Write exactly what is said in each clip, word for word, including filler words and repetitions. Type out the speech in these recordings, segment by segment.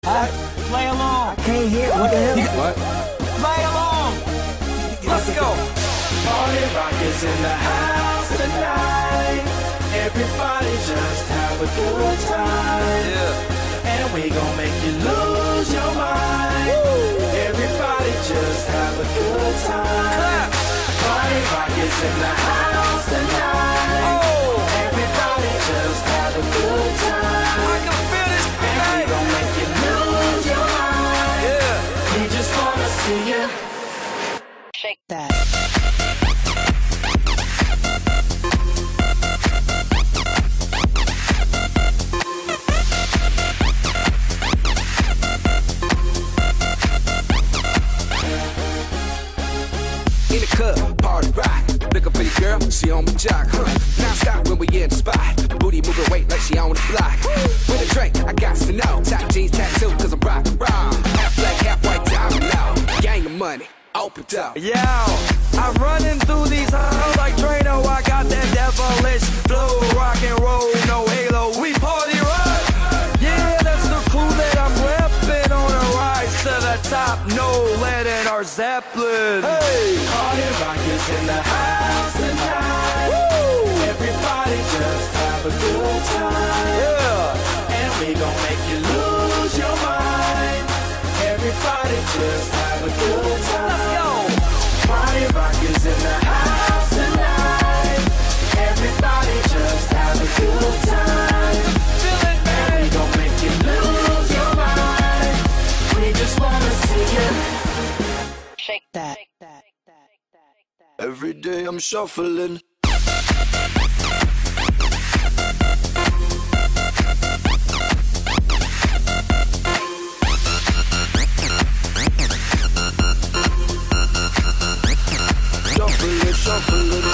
Huh? Play along. I can't hear. What the hell? What? Play along. Let's go. Party rock is in the house tonight. Everybody just have a good time. Yeah. And we gon' make you lose your mind. Woo. Everybody just have a good time. Clap. Party rock is in the house tonight. Oh. Everybody just have a good time. I can feel this. And we gon' make you lose your mind. Yeah. We just wanna see you shake that. In the club, party rock. Looking for your girl, she on my jock, huh? Now stop when we in the spot. Booty moving weight like she on the block. With a drink, I got to know. Top jeans tattoo, cause I'm rock and roll. Half black, half white, diamond now. Gang of money, open up. Yo, I'm running through these halls like Drano. I got that devilish flow, rock and roll, no halo. We party rock. Yeah, that's the clue that I'm repping on a rise to the top. No lead in our Zeppelin. Hey, party rock is in the house tonight. Woo! Everybody just have a good time. Yeah, and we gon' make you lose your mind. Everybody just have a good time. Let's go. Party rock is in the house tonight. Everybody just have a good time. Feel it, man. And we gon' make you lose your mind. We just wanna see you shake that. Every day I'm shuffling. Shuffle it, shuffle it.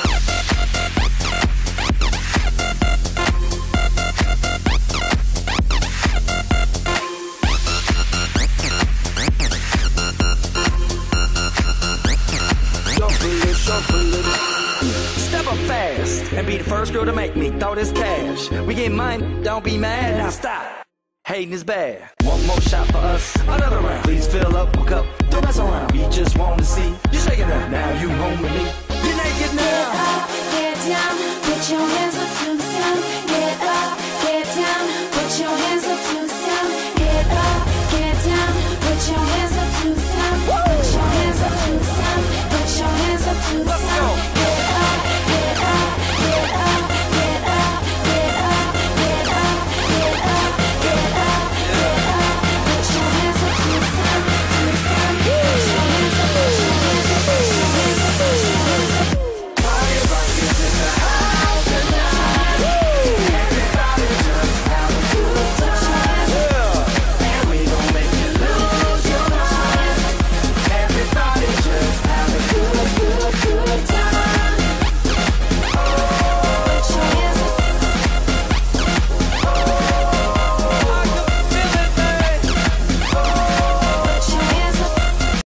Shuffle it, shuffle it. Step up fast and be the first girl to make me throw this cash. We get mine, don't be mad, now stop. Hating is bad. One more shot for us, another round. Please fill up my cup, don't mess around. We just want to see you shaking up. Now you home with me. You're naked now. Get up, get down, put your hands up to the sound. Get up, get down, put your hands up to the sound. Get up, get down, put your hands up to the sound. Put your hands up to the sound. Put your hands up to the sound.